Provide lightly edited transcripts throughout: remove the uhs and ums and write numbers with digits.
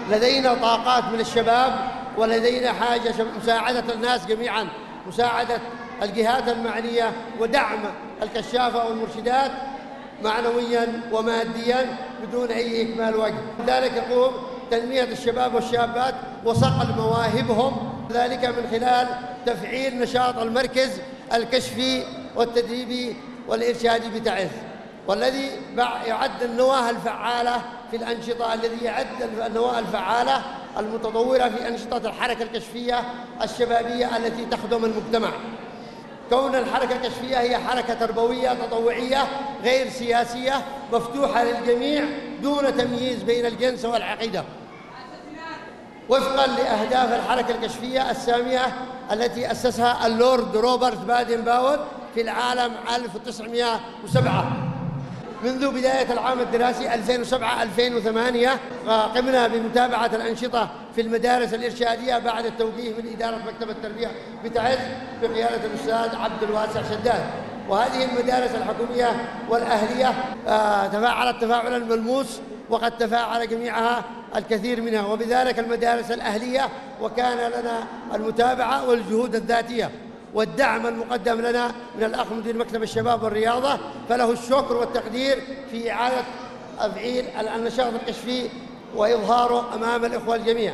لدينا طاقات من الشباب، ولدينا حاجة مساعدة الناس جميعاً، مساعدة الجهات المعنية ودعم الكشافة والمرشدات معنوياً ومادياً بدون أي إكمال وجه. لذلك يقوم تنمية الشباب والشابات وصقل مواهبهم، ذلك من خلال تفعيل نشاط المركز الكشفي والتدريبي والإرشادي بتعز، والذي يعد النواة الفعالة في الأنشطة، الذي يعد النواة الفعالة المتطورة في أنشطة الحركة الكشفية الشبابية التي تخدم المجتمع. كون الحركة الكشفية هي حركة تربوية تطوعية غير سياسية مفتوحة للجميع دون تمييز بين الجنس والعقيدة، وفقاً لأهداف الحركة الكشفية السامية التي أسسها اللورد روبرت بادن باون في العام 1907. منذ بداية العام الدراسي 2007-2008 قمنا بمتابعة الأنشطة في المدارس الإرشادية بعد التوجيه من إدارة مكتب التربية بتعز بقيادة الأستاذ عبد الواسع شداد. وهذه المدارس الحكومية والأهلية تفاعلت تفاعلاً ملموس، وقد تفاعل جميعها الكثير منها، وبذلك المدارس الأهلية، وكان لنا المتابعة والجهود الذاتية والدعم المقدم لنا من الأخ مدير مكتب الشباب والرياضة، فله الشكر والتقدير في إعادة تفعيل النشاط الكشفي وإظهاره أمام الإخوة الجميع.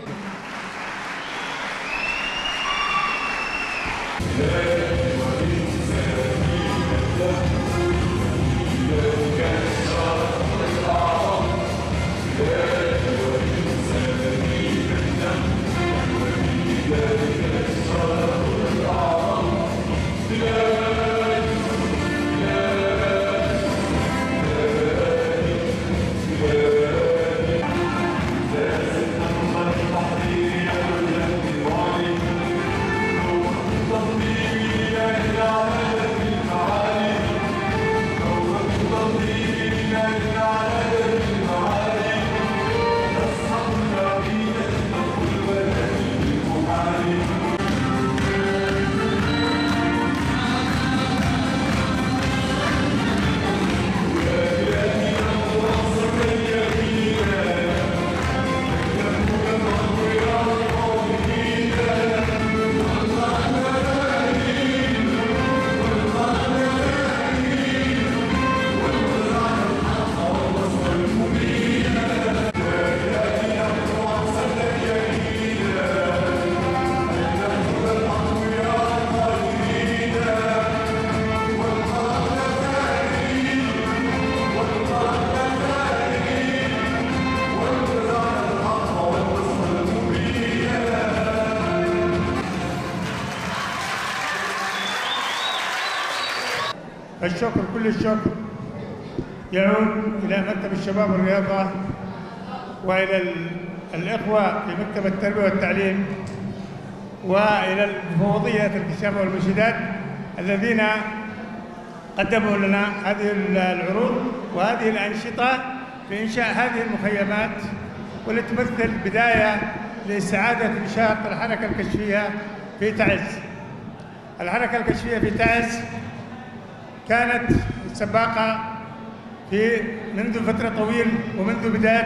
الشكر، كل الشكر يعود إلى مكتب الشباب والرياضة وإلى الإخوة في مكتب التربية والتعليم وإلى المفوضية الكشافة والمرشدات الذين قدموا لنا هذه العروض وهذه الأنشطة في إنشاء هذه المخيمات، والتي تمثل بداية لاستعادة نشاط الحركة الكشفية في تعز. الحركة الكشفية في تعز كانت سباقة منذ فترة طويلة، ومنذ بداية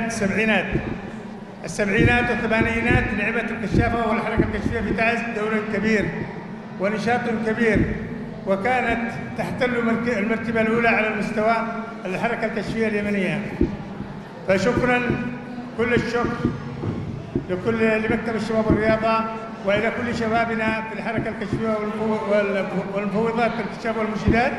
السبعينات والثمانينات لعبت الكشافة والحركة الكشفية في تعز دور كبير ونشاط كبير، وكانت تحتل المرتبة الأولى على مستوى الحركة الكشفية اليمنية. فشكراً، كل الشكر لمكتب الشباب والرياضة وإلى كل شبابنا في الحركة الكشفية والمفوضات الكشافة والمرشدات،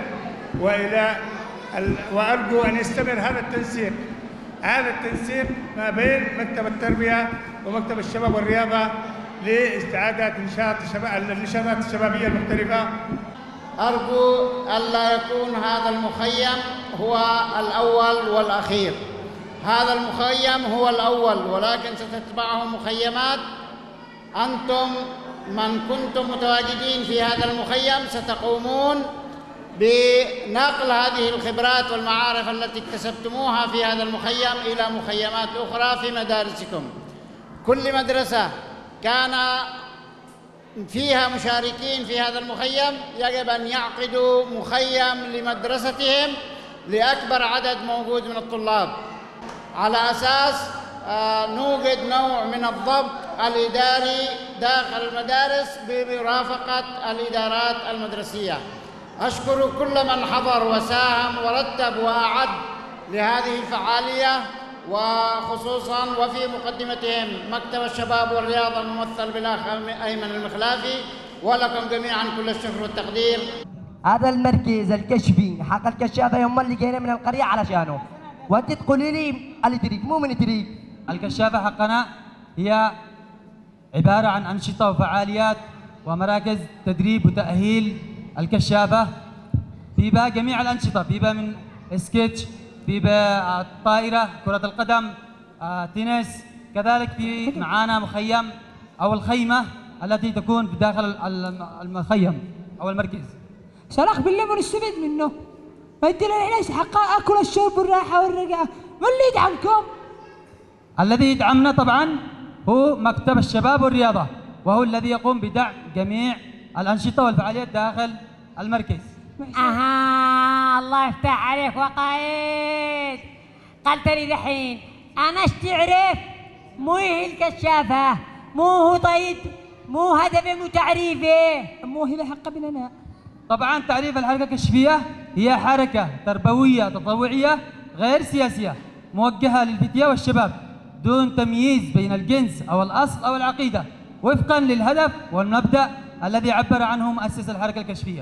وأرجو أن يستمر هذا التنسيق ما بين مكتب التربية ومكتب الشباب والرياضة لاستعادة النشاطات الشبابية المختلفة. أرجو ألا يكون هذا المخيم هو الأول والأخير. هذا المخيم هو الأول، ولكن ستتبعه مخيمات. أنتم من كنتم متواجدين في هذا المخيم ستقومون بنقل هذه الخبرات والمعارف التي اكتسبتموها في هذا المخيم إلى مخيمات أخرى في مدارسكم. كل مدرسة كان فيها مشاركين في هذا المخيم يجب أن يعقدوا مخيم لمدرستهم لأكبر عدد موجود من الطلاب، على أساس نوجد نوع من الضبط الإداري داخل المدارس بمرافقة الإدارات المدرسية. أشكر كل من حضر وساهم ورتب وأعد لهذه الفعالية، وخصوصاً وفي مقدمتهم مكتب الشباب والرياضة الممثل بالأخ أيمن المخلافي، ولكم جميعاً كل الشكر والتقدير. هذا المركز الكشفي حق الكشافة يوم اللي جينا من القرية علشانه، وأنت تقولي لي اللي تريد مو من تريد. الكشافة حقنا هي عبارة عن أنشطة وفعاليات ومراكز تدريب وتأهيل الكشافة. فيها جميع الأنشطة، فيها من سكيتش، فيها الطائرة، كرة القدم، تنس، كذلك في معانا مخيم أو الخيمة التي تكون بداخل المخيم أو المركز. صراحة بالله ما نستفيد منه، ما يدينا احنا حق اكل الشرب والراحة والرقعة، من اللي يدعمكم؟ الذي يدعمنا طبعا هو مكتب الشباب والرياضة، وهو الذي يقوم بدعم جميع الأنشطة والفعاليات داخل المركز. الله يفتح عليك وقايد. قلت لي دحين أنا تعرف مو هي الكشافة، مو هو طيب، مو هدفه، مو تعريفه، مو هي حق بنا. طبعا تعريف الحركة الكشفية هي حركة تربوية تطوعية غير سياسية موجهة للفتية والشباب دون تمييز بين الجنس أو الأصل أو العقيدة، وفقا للهدف والمبدأ الذي عبر عنه مؤسس الحركة الكشفية.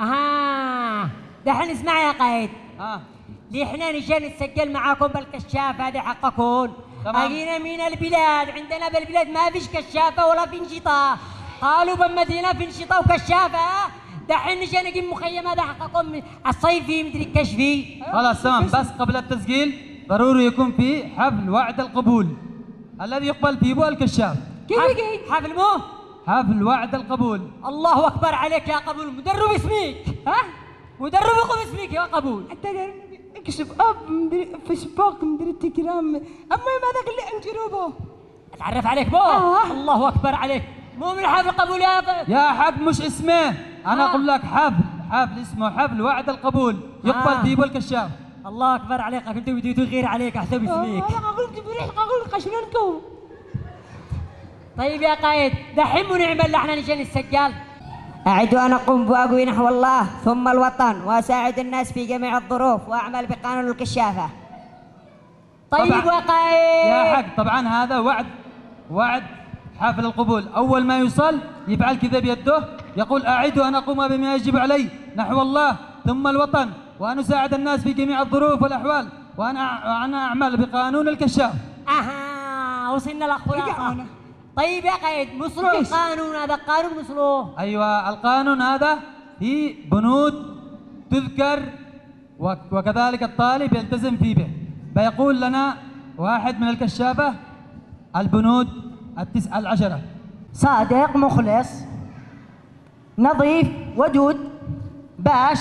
دحين اسمع يا قايد. ليه احنا نجي نتسجل معاكم بالكشافة هذه حقكم. أجينا من البلاد، عندنا بالبلاد ما فيش كشافة ولا في انشطة، قالوا بالمدينة في انشطة وكشافة. دحين نجي نجيب مخيم هذا حقكم الصيفي مدري الكشفي. خلاص تمام، بس قبل التسجيل ضروري يكون في حفل وعد القبول الذي يقبل فيه الكشاف. كيف يجي؟ حفل مو؟ حفل وعد القبول. الله أكبر عليك يا قبول، مدرب اسميك. مدرب يقوم اسميك يا قبول. انت اكشف اب مدري فيسبوك مدري تليجرام، المهم هذاك اللي عند جروبه اتعرف عليك بو. الله اكبر عليك، مو من حفل قبول يا حق مش اسمه، انا اقول لك حفل اسمه حفل وعد القبول يقبل فيه الكشاف. الله اكبر عليك، كنت بديت غير عليك احسب اسميك. انا قلت بريح قلت قشننكم. طيب يا قايد دحين مو نعمل احنا نجي السجال. أعد أن أقوم بواجبي نحو الله ثم الوطن وأساعد الناس في جميع الظروف وأعمل بقانون الكشافة. طيب وقايد يا حق طبعا هذا وعد حافل القبول، أول ما يوصل يفعل كذا بيده يقول أعد أن أقوم بما يجب علي نحو الله ثم الوطن وأن أساعد الناس في جميع الظروف والأحوال وأنا أعمل بقانون الكشاف. وصلنا للخلاصة. طيب يا قايد مصلوه القانون هذا، قانون مصلوه. أيوة القانون هذا في بنود تذكر وكذلك الطالب يلتزم فيه به. بيقول لنا واحد من الكشافة البنود 19 صادق مخلص نظيف ودود باش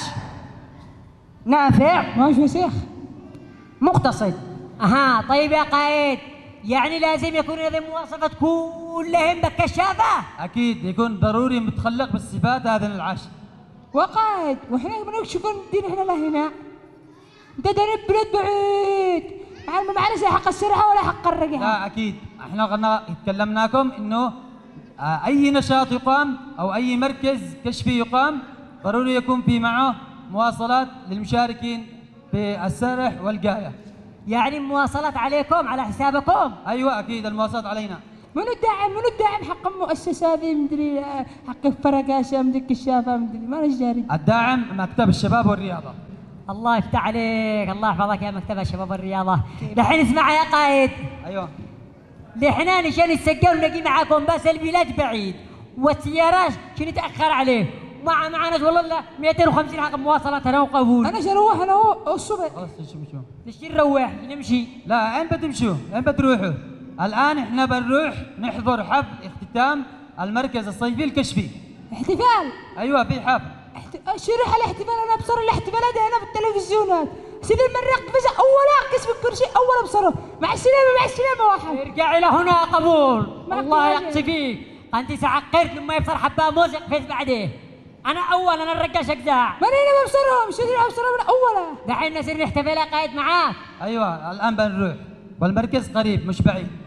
نافع ماشي شيخ مقتصد. طيب يا قايد يعني لازم يكون هذه مواصفات كلهم بالكشافة؟ أكيد يكون ضروري متخلق بالصفات هذه العشر. وقايد واحنا بنكشفون الدين احنا لهنا، انت درب بلاد بعيد يعني ما معنا حق السرعة ولا حق الرقعة. لا أكيد احنا قلنا تكلمناكم إنه أي نشاط يقام أو أي مركز كشفي يقام ضروري يكون في معه مواصلات للمشاركين في السرح والقاية. يعني مواصلات عليكم على حسابكم؟ أيوة أكيد المواصلات علينا. منو الداعم حق المؤسسة هذه مدري حق الفرقاشة مدري الكشافة مدري ما نجاري. الداعم مكتب الشباب والرياضة. الله يفتح عليك، الله يحفظك يا مكتب الشباب والرياضة. الحين اسمع يا قايد. أيوة. لحنا نجي نتسجل ونجي معاكم بس البلاد بعيد والسيارات شنو تأخر عليه معنا والله لا 250 حق مواصلات انا وقبول. انا اروح انا هو الصبح. خلاص شو ليش نروح نمشي؟ لا اين بتمشوا؟ اين بتروحوا؟ الان احنا بنروح نحضر حفل اختتام المركز الصيفي الكشفي. احتفال؟ ايوه في حفل. شرح الاحتفال، انا ابصر الاحتفالات هنا في التلفزيونات. سيدي المريخ بس اول قسم الكرسي اول ابصره مع السلامه واحد. ارجع الى هنا يا قبول. الله يقصي فيك، انت سعقرت لما يبصر حبه موز يقفز بعديه. انا اول انا الرقاش اجزاع. ما انا ببصرهم سيدي ابصرهم من اوله. دحين نصير نحتفل يا قايد معاك. ايوه الان بنروح والمركز قريب مش بعيد.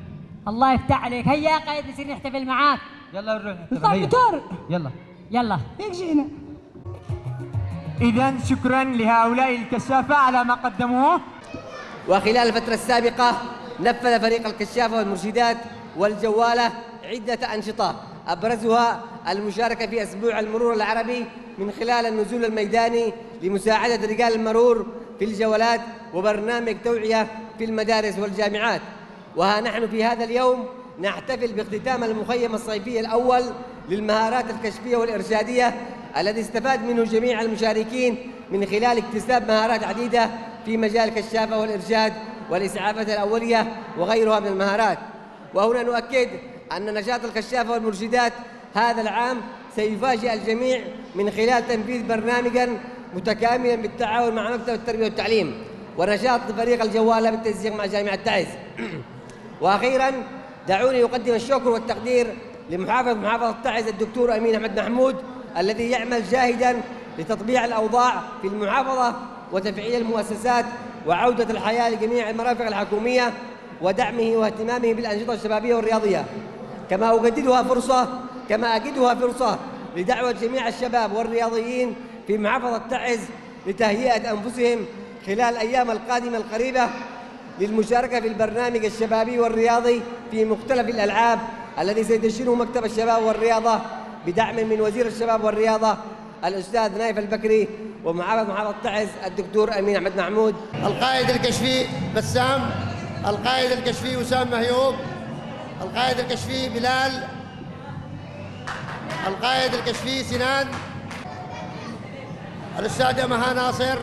الله يفتح عليك. هيا يا قائد نصير نحتفل معاك. يلا نروح نطلع موتور. يلا يلا هيك جينا. إذا شكرا لهؤلاء الكشافة على ما قدموه. وخلال الفترة السابقة نفذ فريق الكشافة والمرشدات والجوالة عدة أنشطة أبرزها المشاركة في أسبوع المرور العربي من خلال النزول الميداني لمساعدة رجال المرور في الجولات وبرنامج توعية في المدارس والجامعات. وها نحن في هذا اليوم نحتفل باختتام المخيم الصيفي الأول للمهارات الكشفية والإرشادية الذي استفاد منه جميع المشاركين من خلال اكتساب مهارات عديدة في مجال الكشافة والإرشاد والإسعافات الأولية وغيرها من المهارات. وهنا نؤكد أن نشاط الكشافة والمرشدات هذا العام سيفاجئ الجميع من خلال تنفيذ برنامجا متكاملا بالتعاون مع مكتب التربية والتعليم ونشاط فريق الجوالة بالتنسيق مع جامعة تعز. وأخيرا دعوني أقدم الشكر والتقدير لمحافظة تعز الدكتور أمين أحمد محمود الذي يعمل جاهدا لتطبيع الأوضاع في المحافظة وتفعيل المؤسسات وعودة الحياة لجميع المرافق الحكومية ودعمه واهتمامه بالأنشطة الشبابية والرياضية. كما أجدها فرصة لدعوة جميع الشباب والرياضيين في محافظة تعز لتهيئة أنفسهم خلال الأيام القادمة القريبة للمشاركة في البرنامج الشبابي والرياضي في مختلف الألعاب الذي سيدشنه مكتب الشباب والرياضة بدعم من وزير الشباب والرياضة الأستاذ نايف البكري ومحافظة تعز الدكتور أمين أحمد محمود. القائد الكشفي بسام، القائد الكشفي وسام مهيوب، القائد الكشفي بلال، القائد الكشفي سنان، الأستاذة مها ناصر.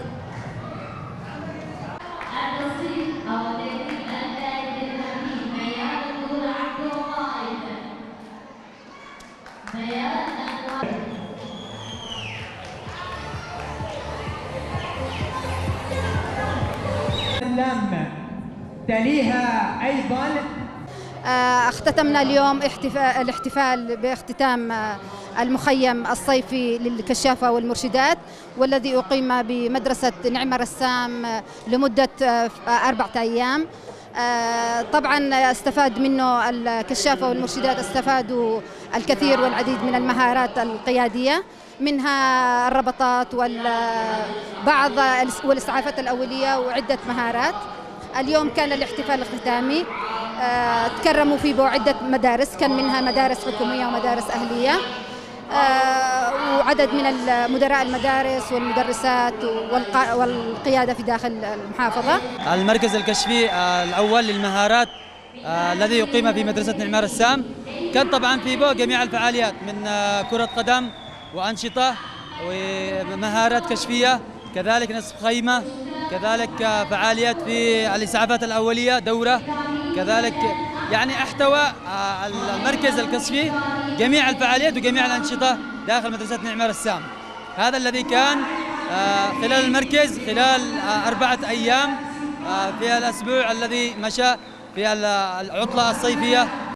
تليها أيضا اختتمنا اليوم الاحتفال باختتام المخيم الصيفي للكشافة والمرشدات والذي أقيم بمدرسة نعمة رسام لمدة 4 أيام. طبعا استفاد منه الكشافة والمرشدات، استفادوا الكثير والعديد من المهارات القيادية منها الربطات والبعض والإسعافات الأولية وعدة مهارات. اليوم كان الاحتفال الختامي تكرموا فيه عدة مدارس، كان منها مدارس حكومية ومدارس أهلية وعدد من مدراء المدارس والمدرسات والقيادة في داخل المحافظة. المركز الكشفي الأول للمهارات الذي يقيم في مدرسة نعمة رسام كان طبعا في به جميع الفعاليات من كرة قدم وأنشطة ومهارات كشفية، كذلك نصب خيمة، كذلك فعاليات في الإسعافات الأولية دورة، كذلك يعني احتوى المركز الكشفي جميع الفعاليات وجميع الأنشطة داخل مدرسة نعمة رسام. هذا الذي كان خلال المركز خلال 4 أيام في الأسبوع الذي مشى في العطلة الصيفية